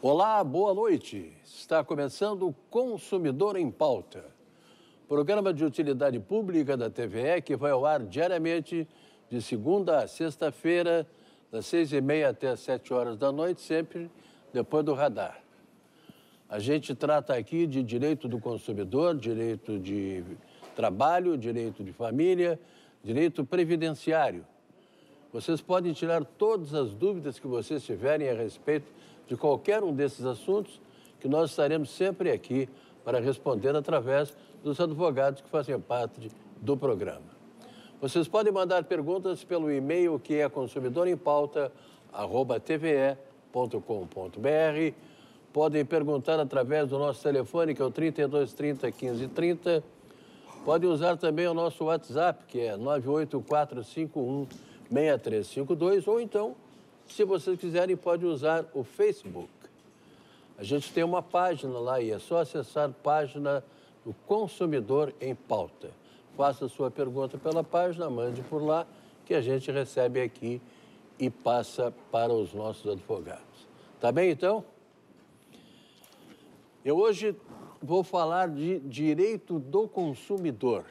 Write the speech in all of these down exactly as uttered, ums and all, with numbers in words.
Olá, boa noite. Está começando o Consumidor em Pauta, programa de utilidade pública da T V E que vai ao ar diariamente de segunda a sexta-feira, das seis e meia até as sete horas da noite, sempre depois do radar. A gente trata aqui de direito do consumidor, direito de trabalho, direito de família, direito previdenciário. Vocês podem tirar todas as dúvidas que vocês tiverem a respeito de qualquer um desses assuntos, que nós estaremos sempre aqui para responder através dos advogados que fazem parte do programa. Vocês podem mandar perguntas pelo e-mail que é consumidorempauta arroba t v e ponto com ponto b r. Podem perguntar através do nosso telefone, que é o trinta e dois, trinta, quinze, trinta. Podem usar também o nosso WhatsApp, que é nove oito quatro cinco um seis três cinco dois, ou então, se vocês quiserem, pode usar o Facebook. A gente tem uma página lá e é só acessar a página do Consumidor em Pauta. Faça a sua pergunta pela página, mande por lá, que a gente recebe aqui e passa para os nossos advogados. Tá bem, então? Eu hoje vou falar de direito do consumidor.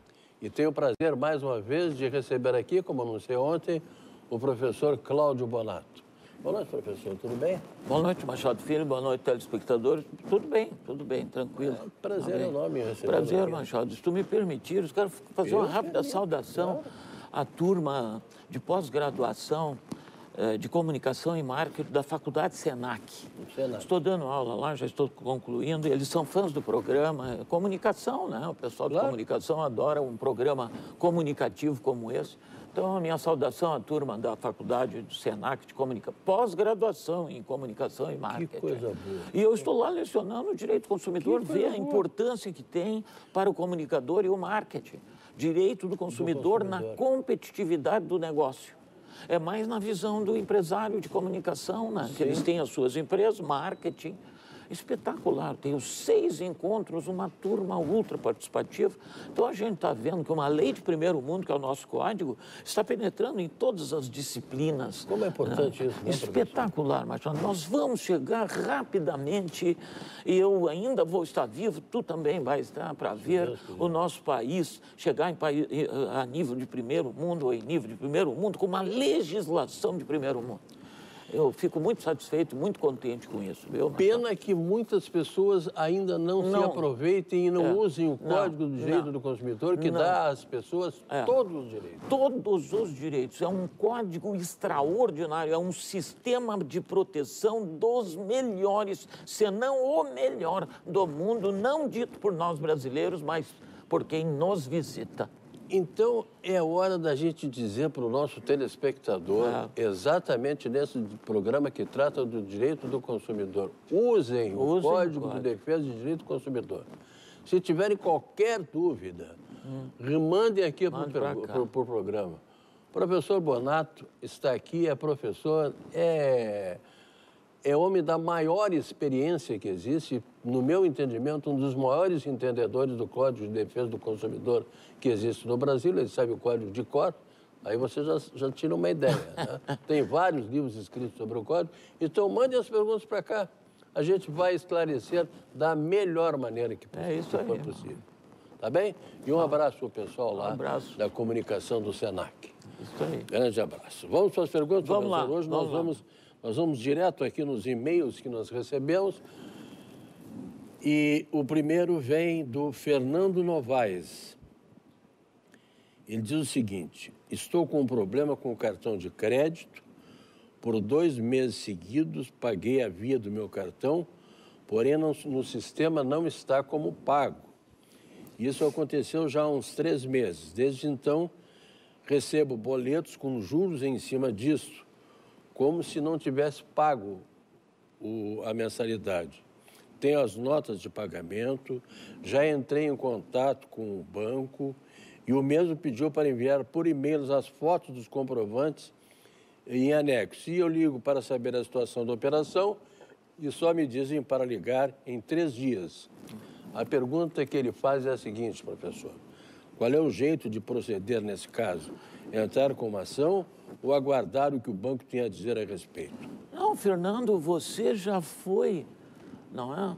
E tenho o prazer, mais uma vez, de receber aqui, como anunciei ontem, o professor Cláudio Bonato. Boa noite, professor, tudo bem? Boa noite, Machado Filho, boa noite, telespectadores. Tudo bem, tudo bem, tranquilo. É, prazer tá enorme receber. Prazer, Machado. Se tu me permitires, quero fazer Eu uma rápida permito, saudação claro. à turma de pós-graduação eh, de Comunicação e Marketing da Faculdade Senac. Senac. Estou dando aula lá, já estou concluindo. Eles são fãs do programa. Comunicação, né? O pessoal de Claro. comunicação adora um programa comunicativo como esse. Então, a minha saudação à turma da Faculdade do Senac de Comunicação, pós-graduação em Comunicação e Marketing. Que coisa boa. E eu estou lá lecionando o direito do consumidor, ver a importância que tem para o comunicador e o marketing. Direito do consumidor, do consumidor na competitividade do negócio. É mais na visão do empresário de comunicação, né? Que eles têm as suas empresas, marketing. Espetacular, tenho seis encontros, uma turma ultra participativa. Então a gente está vendo que uma lei de primeiro mundo, que é o nosso código, está penetrando em todas as disciplinas. Como é importante né? isso, né, Espetacular, Marcelo. Nós vamos chegar rapidamente, e eu ainda vou estar vivo, tu também vai estar, para ver o nosso país chegar em país, a nível de primeiro mundo, ou em nível de primeiro mundo, com uma legislação de primeiro mundo. Eu fico muito satisfeito, muito contente com isso. Viu, Pena que muitas pessoas ainda não, não se aproveitem e não é, usem o Código do Direito não, do Consumidor, que não. dá às pessoas é, todos os direitos. Todos os direitos. É um código extraordinário, é um sistema de proteção dos melhores, se não o melhor do mundo, não dito por nós brasileiros, mas por quem nos visita. Então, é hora da gente dizer para o nosso telespectador, é. exatamente nesse programa que trata do direito do consumidor, usem, usem o Código de Defesa de Direito do Consumidor. Se tiverem qualquer dúvida, hum. mandem aqui para o pro programa. O professor Bonato está aqui, é professor, é... é homem da maior experiência que existe, no meu entendimento, um dos maiores entendedores do Código de Defesa do Consumidor que existe no Brasil. Ele sabe o código de cor, aí você já, já tira uma ideia. Né? Tem vários livros escritos sobre o código. Então, mande as perguntas para cá. A gente vai esclarecer da melhor maneira que, é isso aí, for possível. Tá bem? E um ah, abraço para o pessoal lá um da comunicação do Senac. Isso aí. Grande abraço. Vamos para as perguntas? Vamos lá. Hoje vamos nós lá. vamos... Nós vamos direto aqui nos e-mails que nós recebemos. E o primeiro vem do Fernando Novaes. Ele diz o seguinte: estou com um problema com o cartão de crédito. Por dois meses seguidos, paguei a via do meu cartão, porém no, no sistema não está como pago. Isso aconteceu já há uns três meses. Desde então, recebo boletos com juros em cima disso, como se não tivesse pago o, a mensalidade. Tenho as notas de pagamento, já entrei em contato com o banco e o mesmo pediu para enviar por e-mail as fotos dos comprovantes em anexo. E eu ligo para saber a situação da operação e só me dizem para ligar em três dias. A pergunta que ele faz é a seguinte, professor: qual é o jeito de proceder nesse caso? Entrar com uma ação ou aguardar o que o banco tinha a dizer a respeito? Não, Fernando, você já foi, não é,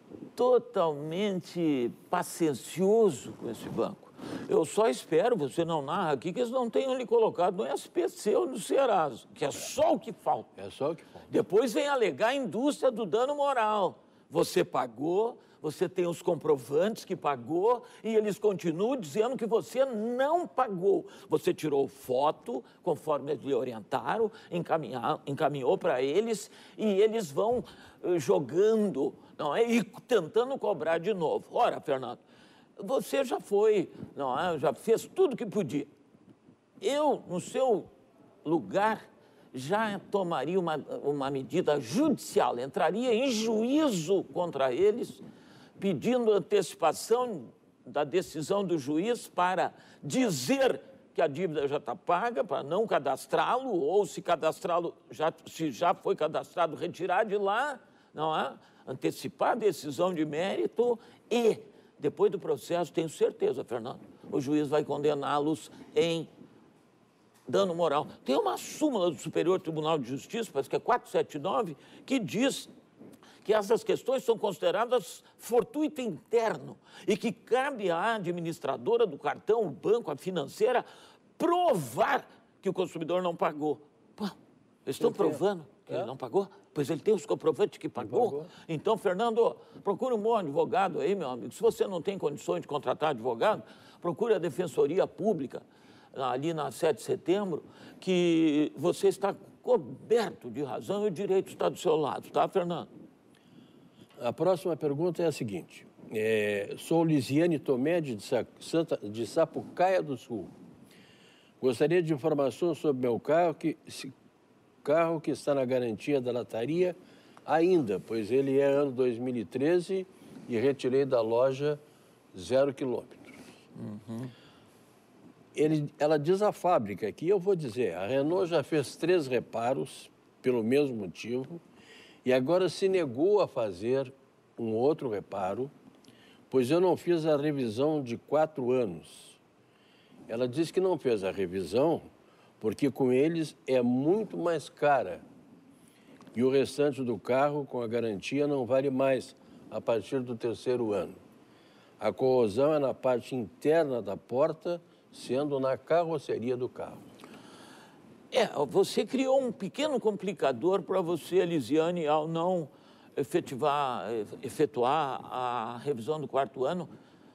totalmente paciencioso com esse banco. Eu só espero, você não narra aqui, que eles não tenham lhe colocado no S P C ou no Serasa, que é só o que falta. É só o que falta. Depois vem alegar a indústria do dano moral. Você pagou, você tem os comprovantes que pagou e eles continuam dizendo que você não pagou. Você tirou foto, conforme eles lhe orientaram, encaminhou para eles e eles vão uh, jogando, não é? E tentando cobrar de novo. Ora, Fernando, você já foi, não é? Já fez tudo que podia. Eu, no seu lugar, já tomaria uma, uma medida judicial, entraria em juízo contra eles, pedindo antecipação da decisão do juiz para dizer que a dívida já está paga, para não cadastrá-lo, ou se cadastrá-lo, já, se já foi cadastrado, retirar de lá, não é? Antecipar a decisão de mérito e, depois do processo, tenho certeza, Fernando, o juiz vai condená-los em dano moral. Tem uma súmula do Superior Tribunal de Justiça, parece que é quatrocentos e setenta e nove, que diz que essas questões são consideradas fortuito interno e que cabe à administradora do cartão, o banco, a financeira, provar que o consumidor não pagou. Pô, eles estão provando que é? ele não pagou? Pois ele tem os comprovantes que pagou. pagou. Então, Fernando, procure um bom advogado aí, meu amigo. Se você não tem condições de contratar advogado, procure a Defensoria Pública, ali na sete de setembro, que você está coberto de razão e o direito está do seu lado, tá, Fernando? A próxima pergunta é a seguinte. É, sou Lisiane Tomé, de, Santa, de Sapucaia do Sul. Gostaria de informações sobre meu carro que, carro que está na garantia da lataria ainda, pois ele é ano dois mil e treze e retirei da loja zero quilômetros. Uhum. Ele, ela diz a fábrica aqui, eu vou dizer, a Renault já fez três reparos pelo mesmo motivo e agora se negou a fazer um outro reparo, pois eu não fiz a revisão de quatro anos. Ela diz que não fez a revisão porque com eles é muito mais cara e o restante do carro com a garantia não vale mais a partir do terceiro ano. A corrosão é na parte interna da porta, sendo na carroceria do carro. É, você criou um pequeno complicador para você, Elisiane, ao não efetivar, efetuar a revisão do quarto ano,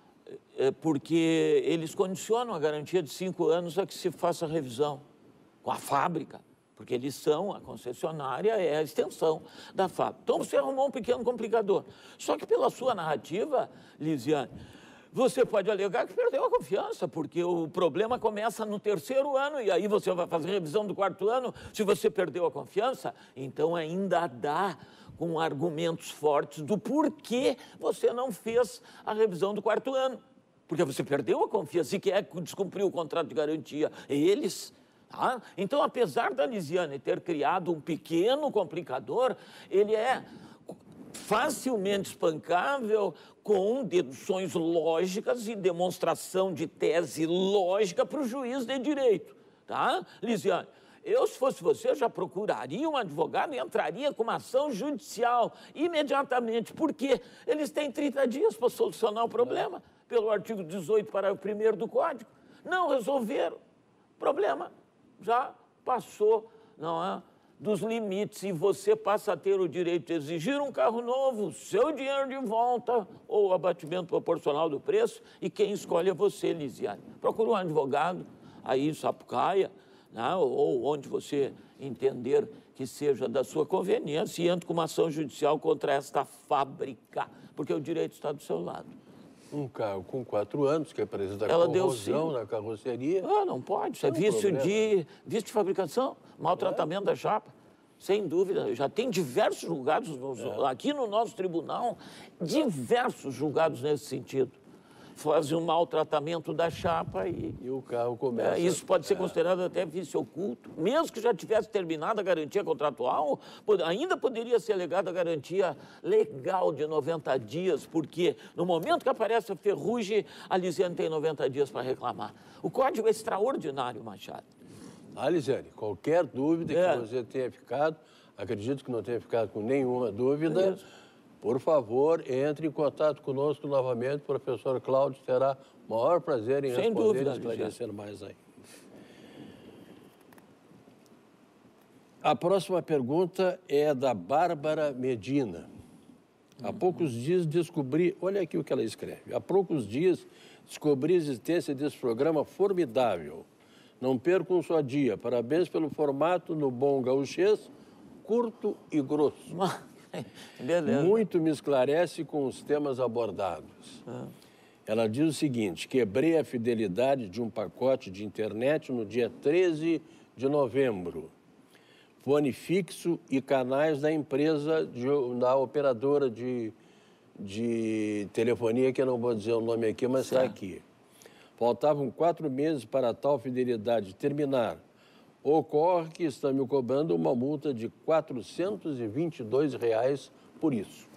porque eles condicionam a garantia de cinco anos a que se faça a revisão com a fábrica, porque eles são, a concessionária é a extensão da fábrica. Então, você arrumou um pequeno complicador. Só que pela sua narrativa, Lisiane, você pode alegar que perdeu a confiança, porque o problema começa no terceiro ano e aí você vai fazer revisão do quarto ano. Se você perdeu a confiança, então ainda dá com argumentos fortes do porquê você não fez a revisão do quarto ano. Porque você perdeu a confiança e quem é que descumpriu o contrato de garantia? Eles. Tá? Então, apesar da Lisiane ter criado um pequeno complicador, ele é facilmente espancável com deduções lógicas e demonstração de tese lógica para o juiz de direito, tá? Lisiane, eu, se fosse você, já procuraria um advogado e entraria com uma ação judicial imediatamente, porque eles têm trinta dias para solucionar o problema, pelo artigo dezoito, parágrafo primeiro do Código. Não resolveram. O problema já passou, não é? Dos limites e você passa a ter o direito de exigir um carro novo, seu dinheiro de volta ou abatimento proporcional do preço e quem escolhe é você, Lisiane. Procura um advogado aí em Sapucaia, né, ou onde você entender que seja da sua conveniência e entre com uma ação judicial contra esta fábrica, porque o direito está do seu lado. Um carro com quatro anos, que apresenta Ela corrosão na carroceria. Ah, não pode, isso é vício de, vício de fabricação, maltratamento é. da chapa. Sem dúvida, já tem diversos julgados, nos, é. aqui no nosso tribunal, diversos julgados nesse sentido. Fazem um maltratamento da chapa e... E o carro começa... É, isso pode ser é. considerado até vício oculto. Mesmo que já tivesse terminado a garantia contratual, ainda poderia ser alegada a garantia legal de noventa dias, porque no momento que aparece a ferrugem, a Lisiane tem noventa dias para reclamar. O código é extraordinário, Machado. Ah, Lisiane, qualquer dúvida É. que você tenha ficado, acredito que não tenha ficado com nenhuma dúvida, Isso. por favor, entre em contato conosco novamente. O professor Cláudio terá o maior prazer em Sem responder dúvida, e esclarecer mais aí. A próxima pergunta é da Bárbara Medina. Há poucos dias descobri... Olha aqui o que ela escreve. Há poucos dias descobri a existência desse programa formidável. Não perco um só dia. Parabéns pelo formato no bom gauchês, curto e grosso. Beleza. Muito me esclarece com os temas abordados. Ah. Ela diz o seguinte: quebrei a fidelidade de um pacote de internet no dia treze de novembro. Fone fixo e canais da empresa, de, da operadora de, de telefonia, que eu não vou dizer o nome aqui, mas está aqui. Faltavam quatro meses para tal fidelidade terminar. Ocorre que está me cobrando uma multa de quatrocentos e vinte e dois reais por isso.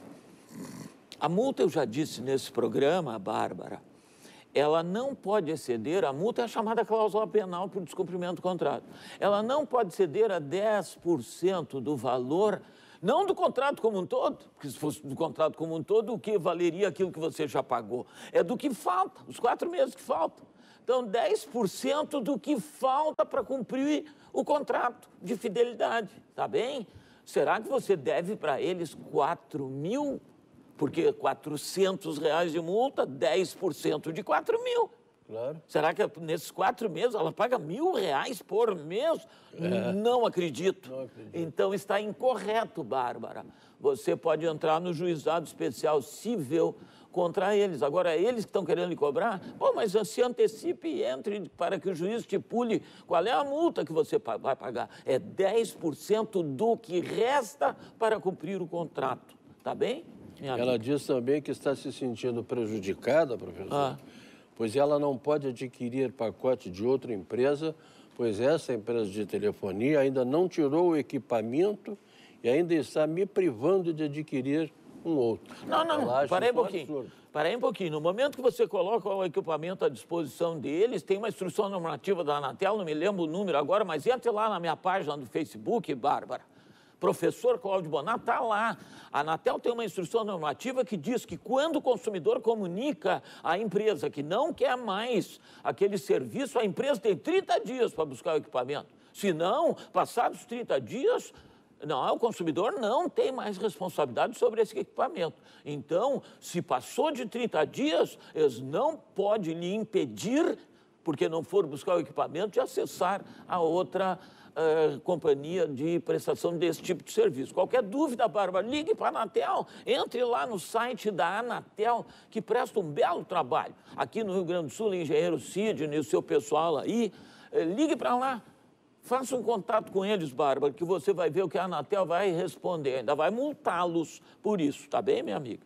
A multa, eu já disse nesse programa, Bárbara, ela não pode exceder, a multa é a chamada cláusula penal por descumprimento do contrato. Ela não pode exceder a dez por cento do valor, não do contrato como um todo, porque se fosse do contrato como um todo, o que valeria aquilo que você já pagou? É do que falta, os quatro meses que faltam. Então, dez por cento do que falta para cumprir o contrato de fidelidade, tá bem? Será que você deve para eles quatro mil? Porque quatrocentos reais de multa, dez por cento de quatro mil. Claro. Será que nesses quatro meses ela paga mil reais por mês? É. Não acredito. Não acredito. Então está incorreto, Bárbara. Você pode entrar no juizado especial civil contra eles. Agora, eles que estão querendo lhe cobrar, bom, mas se antecipe e entre para que o juiz estipule qual é a multa que você vai pagar. É dez por cento do que resta para cumprir o contrato. Tá bem? Ela diz também que está se sentindo prejudicada, professor, ah. pois ela não pode adquirir pacote de outra empresa, pois essa empresa de telefonia ainda não tirou o equipamento e ainda está me privando de adquirir um outro. Não, não, parei um pouquinho. Parei um pouquinho. No momento que você coloca o equipamento à disposição deles, tem uma instrução normativa da Anatel, não me lembro o número agora, mas entre lá na minha página do Facebook, Bárbara. Professor Cláudio Bonato está lá. A Anatel tem uma instrução normativa que diz que quando o consumidor comunica à empresa que não quer mais aquele serviço, a empresa tem trinta dias para buscar o equipamento. Se não, passados trinta dias, não, o consumidor não tem mais responsabilidade sobre esse equipamento. Então, se passou de trinta dias, eles não podem lhe impedir, porque não for buscar o equipamento, de acessar a outra Uh, companhia de prestação desse tipo de serviço. Qualquer dúvida, Bárbara, ligue para a Anatel, entre lá no site da Anatel, que presta um belo trabalho. Aqui no Rio Grande do Sul, engenheiro Sidney e o seu pessoal aí, uh, ligue para lá, faça um contato com eles, Bárbara, que você vai ver o que a Anatel vai responder, ainda vai multá-los por isso, tá bem, minha amiga?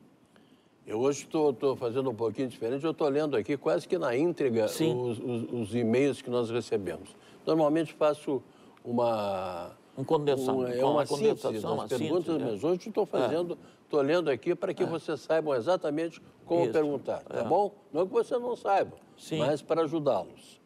Eu hoje estou fazendo um pouquinho diferente, eu estou lendo aqui quase que na íntegra os, os, os e-mails que nós recebemos. Normalmente faço uma... Um condensação. Uma, é uma, uma síntese das perguntas, síntese, mas hoje estou fazendo, estou é. lendo aqui para que é. vocês saibam exatamente como Isso. perguntar, tá é. bom? Não que você não saiba, Sim. mas para ajudá-los.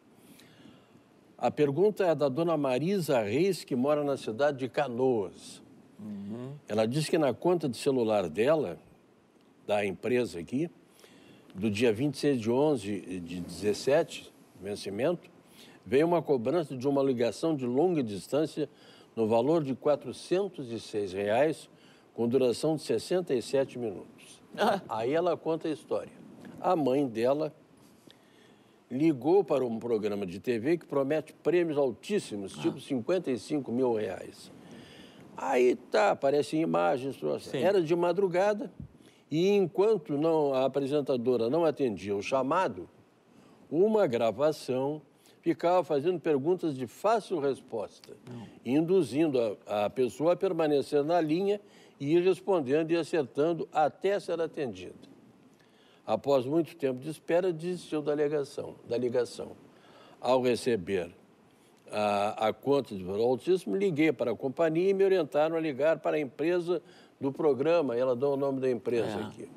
A pergunta é da dona Marisa Reis, que mora na cidade de Canoas. Uhum. Ela diz que na conta de celular dela, da empresa aqui, do dia vinte e seis de onze de dezessete, vencimento, veio uma cobrança de uma ligação de longa distância no valor de quatrocentos e seis reais, com duração de sessenta e sete minutos. Ah. Aí ela conta a história. A mãe dela ligou para um programa de T V que promete prêmios altíssimos, ah. tipo cinquenta e cinco mil reais. Aí tá, aparecem imagens. Sim. Era de madrugada e enquanto não, a apresentadora não atendia o chamado, uma gravação ficava fazendo perguntas de fácil resposta, não. induzindo a, a pessoa a permanecer na linha e ir respondendo e acertando até ser atendida. Após muito tempo de espera, desistiu da ligação. Da ligação. Ao receber a, a conta de valor altíssimo, liguei para a companhia e me orientaram a ligar para a empresa do programa. Ela dá o nome da empresa é. aqui.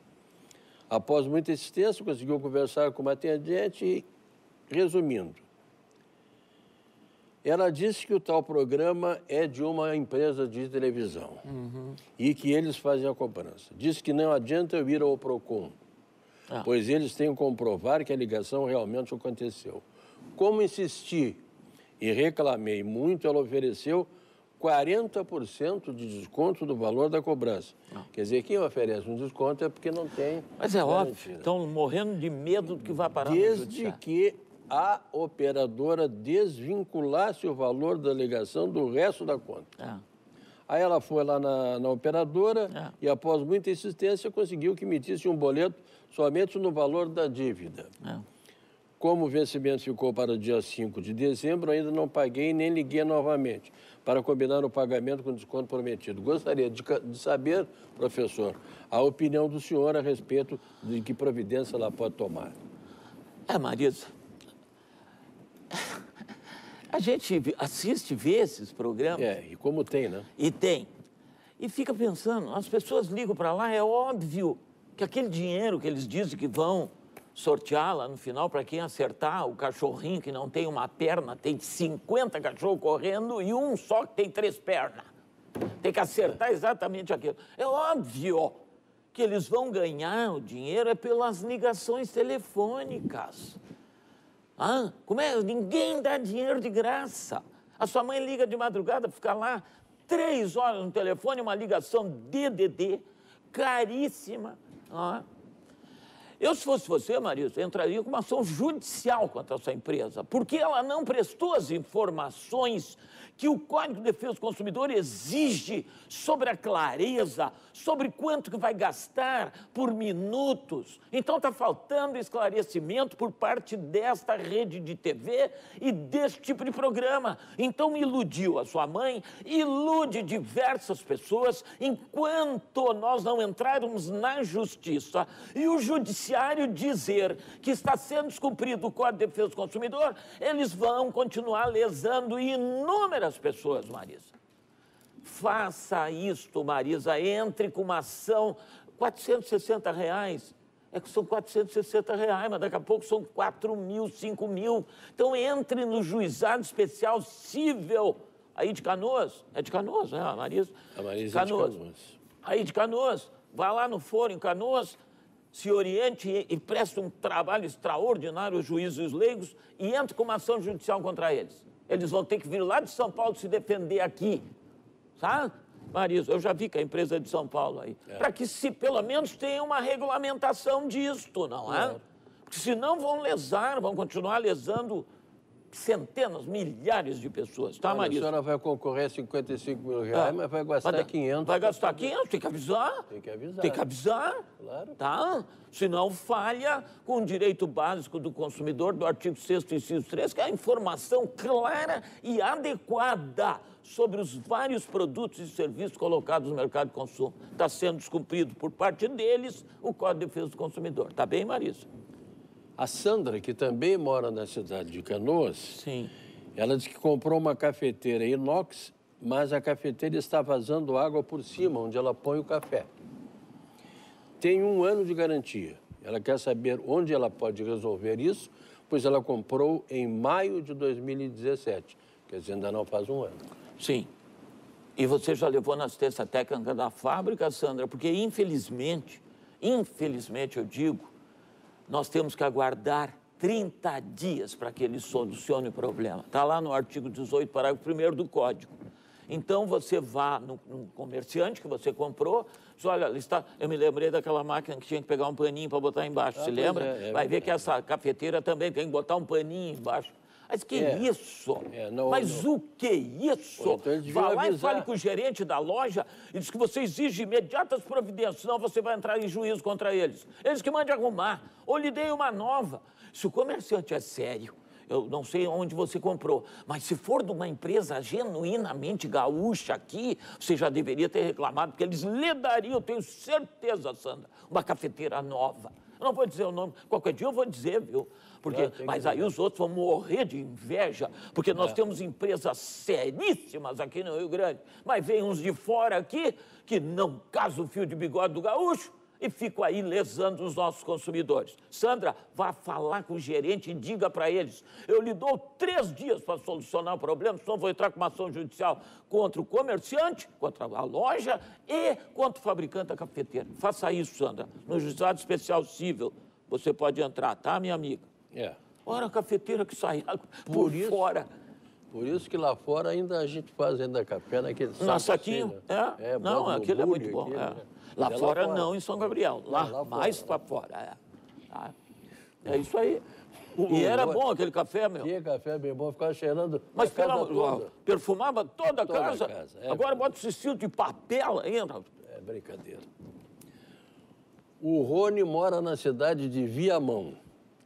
Após muita insistência, conseguiu conversar com uma atendente e, resumindo, Ela disse que o tal programa é de uma empresa de televisão uhum. e que eles fazem a cobrança. Disse que não adianta eu ir ao PROCON, ah. pois eles têm que comprovar que a ligação realmente aconteceu. Como insisti e reclamei muito, ela ofereceu quarenta por cento de desconto do valor da cobrança. Ah. Quer dizer, quem oferece um desconto é porque não tem Mas é garantia. Óbvio, estão morrendo de medo do que vai parar Desde no judiciário. que a operadora desvinculasse o valor da ligação do resto da conta. É. Aí ela foi lá na, na operadora é. e, após muita insistência, conseguiu que emitisse um boleto somente no valor da dívida. É. Como o vencimento ficou para o dia cinco de dezembro, ainda não paguei nem liguei novamente para combinar o pagamento com o desconto prometido. Gostaria de, de saber, professor, a opinião do senhor a respeito de que providência ela pode tomar. É, Marisa, a gente assiste, vê esses programas. É, e como tem, né? E tem. E fica pensando, as pessoas ligam para lá, é óbvio que aquele dinheiro que eles dizem que vão sortear lá no final, para quem acertar, o cachorrinho que não tem uma perna, tem cinquenta cachorros correndo e um só que tem três pernas. Tem que acertar exatamente aquilo. É óbvio que eles vão ganhar o dinheiro é pelas ligações telefônicas. Ah, como é? Ninguém dá dinheiro de graça. A sua mãe liga de madrugada, fica lá três horas no telefone, uma ligação D D D, caríssima. Ah. Eu, se fosse você, Marisa, entraria com uma ação judicial contra essa empresa, porque ela não prestou as informações que o Código de Defesa do Consumidor exige sobre a clareza, sobre quanto que vai gastar por minutos. Então, está faltando esclarecimento por parte desta rede de T V e desse tipo de programa. Então, iludiu a sua mãe, ilude diversas pessoas, enquanto nós não entrarmos na justiça e o judiciário dizer que está sendo descumprido o Código de Defesa do Consumidor, eles vão continuar lesando inúmeras as pessoas, Marisa. Faça isto, Marisa, entre com uma ação, quatrocentos e sessenta reais, é que são quatrocentos e sessenta reais, mas daqui a pouco são quatro mil, cinco mil. Então, entre no juizado especial civil, aí de Canoas, é de Canoas, né, a Marisa? A Marisa Canoas. É de Canoas. Aí de Canoas, vai lá no foro em Canoas, se oriente e, e preste um trabalho extraordinário aos juízes leigos e entre com uma ação judicial contra eles. Eles vão ter que vir lá de São Paulo se defender aqui, sabe? Marisa, eu já vi que a empresa é de São Paulo aí. É. Para que se pelo menos tenha uma regulamentação disto, não é? é? Porque senão vão lesar, vão continuar lesando centenas, milhares de pessoas, tá, Marisa? A senhora vai concorrer a cinquenta e cinco mil reais, é. mas vai gastar vai, quinhentos. Vai gastar quinhentos, tem que avisar. Tem que avisar. Tem que avisar, claro. Tá? Senão falha com o direito básico do consumidor, do artigo sexto, inciso três, que é a informação clara e adequada sobre os vários produtos e serviços colocados no mercado de consumo. Está sendo descumprido por parte deles o Código de Defesa do Consumidor. Tá bem, Marisa? A Sandra, que também mora na cidade de Canoas, Sim. ela disse que comprou uma cafeteira inox, mas a cafeteira está vazando água por cima, onde ela põe o café. Tem um ano de garantia. Ela quer saber onde ela pode resolver isso, pois ela comprou em maio de dois mil e dezessete, quer dizer, ainda não faz um ano. Sim. E você já levou na assistência técnica da fábrica, Sandra? Porque, infelizmente, infelizmente eu digo, nós temos que aguardar trinta dias para que ele solucione o problema. Está lá no artigo dezoito, parágrafo primeiro do Código. Então, você vá no, no comerciante que você comprou, diz, olha, está... eu me lembrei daquela máquina que tinha que pegar um paninho para botar embaixo, ah, se lembra? É, é, Vai ver é, que é. essa cafeteira também tem que botar um paninho embaixo. Mas que é. isso? É, não, Mas não. o que isso? Então Vá lá avisar. E fale com o gerente da loja e diz que você exige imediatas providências, senão você vai entrar em juízo contra eles. Eles que mandem arrumar, ou lhe deem uma nova. Se o comerciante é sério, eu não sei onde você comprou, mas se for de uma empresa genuinamente gaúcha aqui, você já deveria ter reclamado, porque eles lhe dariam, eu tenho certeza, Sandra, uma cafeteira nova. Eu não vou dizer o nome, qualquer dia eu vou dizer, viu? Porque, mas aí os outros vão morrer de inveja, porque nós é. temos empresas seríssimas aqui no Rio Grande, mas vem uns de fora aqui que não casam o fio de bigode do gaúcho e fico aí lesando os nossos consumidores. Sandra, vá falar com o gerente e diga para eles, eu lhe dou três dias para solucionar o problema, senão vou entrar com uma ação judicial contra o comerciante, contra a loja e contra o fabricante da cafeteira. Faça isso, Sandra, no Juizado Especial Civil. Você pode entrar, tá, minha amiga? É. Ora, a cafeteira que sai por, Por isso- fora. Por isso que lá fora ainda a gente faz ainda café naquele saco. Na saquinho? assim, né? É? bota Não, no aquilo é bule, muito bom. aquilo, é. né? Lá, Mas é fora, não, em São Gabriel. Lá, lá mais fora. para fora. É. Tá? É isso aí. E era bom aquele café, meu. Tinha café bem bom, ficava cheirando Mas a casa pela, toda. perfumava toda a Toda a casa. casa, é Agora verdade. bota esse estilo de papel ainda. É brincadeira. O Rony mora na cidade de Viamão.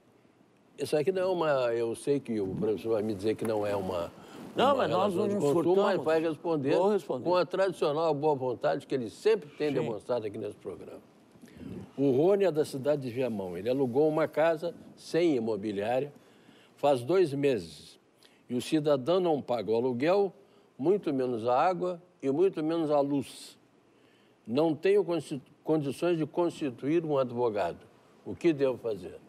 Isso aqui não é uma... Eu sei que o professor vai me dizer que não é uma... Não, uma mas nós relação não de nos consumo, furtamos. mas vai responder, Vou responder. com a tradicional boa vontade que ele sempre tem Sim. demonstrado aqui nesse programa. O Rony é da cidade de Viamão. Ele alugou uma casa sem imobiliária faz dois meses. E o cidadão não paga o aluguel, muito menos a água e muito menos a luz. Não tenho condições de constituir um advogado. O que devo fazer?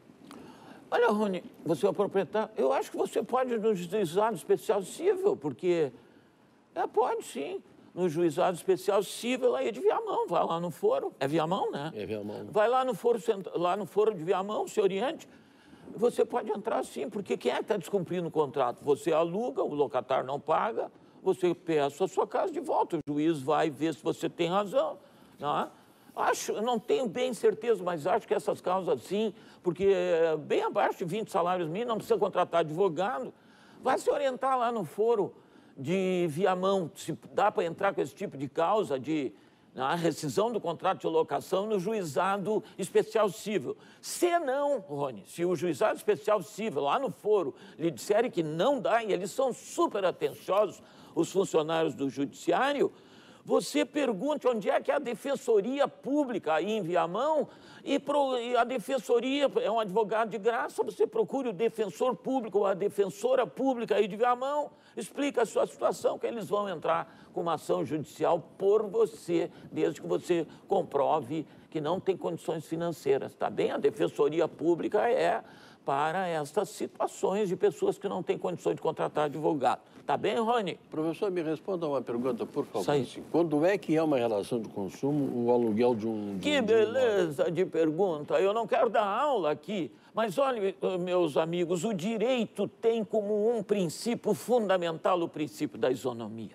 Olha, Rony, você é o proprietário. Eu acho que você pode ir no juizado especial civil, porque... É, pode sim. No juizado especial civil aí de Viamão. Vai lá no foro. É Viamão, né? É Viamão. Vai lá no foro, lá no foro de Viamão, se oriente. Você pode entrar sim, porque quem é que está descumprindo o contrato? Você aluga, o locatário não paga, você peça a sua casa de volta. O juiz vai ver se você tem razão. Não é? Acho, não tenho bem certeza, mas acho que essas causas sim, porque é bem abaixo de vinte salários mínimos, não precisa contratar advogado. Vai se orientar lá no foro de Viamão, se dá para entrar com esse tipo de causa de a rescisão do contrato de locação no juizado especial civil. Se não, Rony, se o juizado especial civil lá no foro lhe disserem que não dá, e eles são super atenciosos, os funcionários do judiciário, você pergunte onde é que é a defensoria pública aí em Viamão e, pro, e a defensoria é um advogado de graça, você procure o defensor público ou a defensora pública aí de Viamão, explica a sua situação que eles vão entrar com uma ação judicial por você, desde que você comprove que não tem condições financeiras, tá bem? A defensoria pública é para estas situações de pessoas que não têm condições de contratar advogado. Tá bem, Rony? Professor, me responda uma pergunta, por favor. Isso aí. Quando é que é uma relação de consumo o aluguel de um... De Que um, de um imóvel? beleza de pergunta. Eu não quero dar aula aqui, mas olha, meus amigos, o direito tem como um princípio fundamental o princípio da isonomia.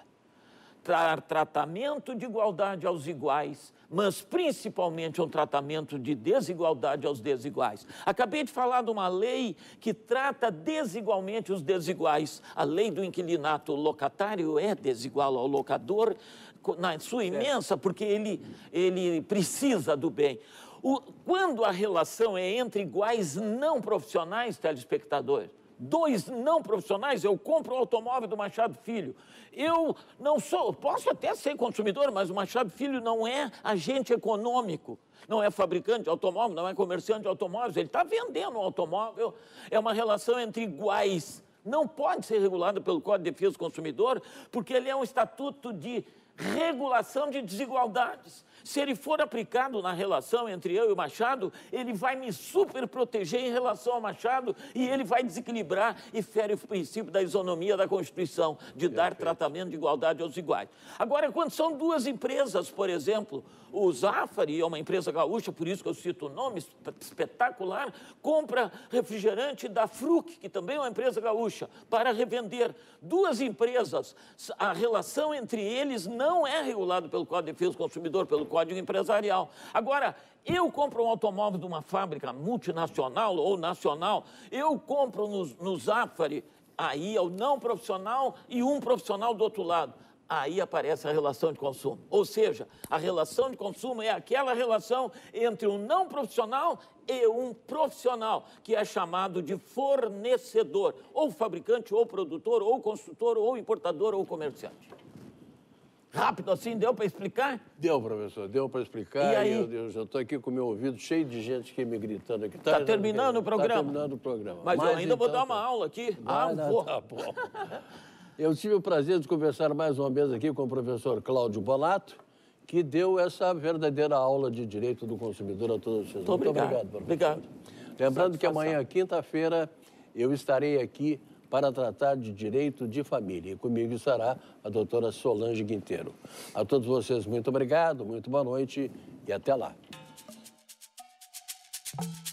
Dar tratamento de igualdade aos iguais, mas principalmente um tratamento de desigualdade aos desiguais. Acabei de falar de uma lei que trata desigualmente os desiguais. A lei do inquilinato, o locatário é desigual ao locador, na sua imensa, porque ele, ele precisa do bem. O, quando a relação é entre iguais não profissionais, telespectadores, dois não profissionais, eu compro o automóvel do Machado Filho. Eu não sou, posso até ser consumidor, mas o Machado Filho não é agente econômico, não é fabricante de automóvel, não é comerciante de automóveis, ele está vendendo um automóvel, é uma relação entre iguais. Não pode ser regulada pelo Código de Defesa do Consumidor, porque ele é um estatuto de regulação de desigualdades. Se ele for aplicado na relação entre eu e o Machado, ele vai me super proteger em relação ao Machado e ele vai desequilibrar e fere o princípio da isonomia da Constituição, de dar tratamento de igualdade aos iguais. Agora, quando são duas empresas, por exemplo, o Zafari é uma empresa gaúcha, por isso que eu cito o nome, espetacular, compra refrigerante da Fruc, que também é uma empresa gaúcha, para revender. Duas empresas, a relação entre eles não é regulada pelo Código de Defesa do Consumidor, pelo Código Empresarial. Agora, eu compro um automóvel de uma fábrica multinacional ou nacional, eu compro no, no Zafari, aí é o não profissional e um profissional do outro lado. Aí aparece a relação de consumo. Ou seja, a relação de consumo é aquela relação entre um não profissional e um profissional, que é chamado de fornecedor, ou fabricante, ou produtor, ou construtor, ou importador, ou comerciante. Rápido assim, deu para explicar? Deu, professor, deu para explicar. E aí? Eu, eu já estou aqui com o meu ouvido cheio de gente que me gritando aqui. Está terminando o programa? Está terminando o programa. Mas, Mas eu ainda vou então, dar uma aula aqui. Ah, Ah, não, vou. tá bom. Eu tive o prazer de conversar mais uma vez aqui com o professor Cláudio Bonato, que deu essa verdadeira aula de direito do consumidor a todos vocês. Muito obrigado. obrigado, professor. Obrigado. Lembrando que amanhã, quinta-feira, eu estarei aqui para tratar de direito de família. E comigo estará a doutora Solange Guinteiro. A todos vocês, muito obrigado, muito boa noite e até lá.